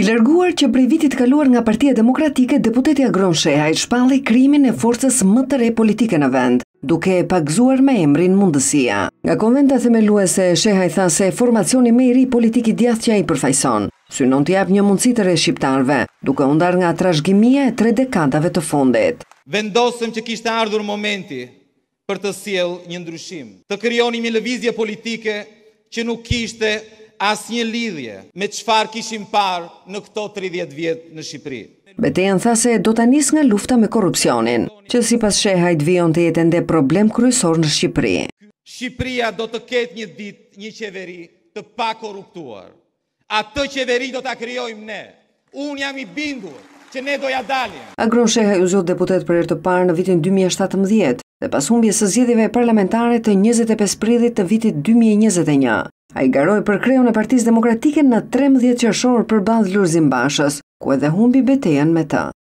I larguar që prej vitit kaluar nga Partia Demokratike, deputeti Agron Shehaj shpalli krimin e forcës më të re politike në vend, duke e pagzuar me emrin mundësia. Nga konventa themeluese, Shehaj tha se formacioni më i ri politik i djathtë që ai përfaqëson synon të jap një mundësi të re shqiptarëve, duke u ndarë nga trashëgimia e 3 dekadave të fundit. Vendosëm që kishte ardhur momenti për të sjellë një ndryshim, të krijonim një lëvizje politike që nuk kishte asnjë lidhje me çfarë kishim parë në këto 30 vjet në Shqipëri. Betejën tha se do ta nis nga lufta me korrupsionin, që sipas Shehajt vijon të jetë ende problem kryesor në Shqipëri. Shqipëria do të ketë një ditë një qeveri të pakorruptuar. Atë qeveri do ta krijojmë ne. Unë jam i bindur që ne do ja dalim. Agron Shehaj u zot deputet për herë të parë në vitin 2017 dhe pas humbjes së zgjedhjeve parlamentare të 25 prillit të vitit 2021. Ai garoi për kreun e Partisë Demokratike në 13 qershor përballë Lulzim Bashës, ku edhe humbi betejën me të.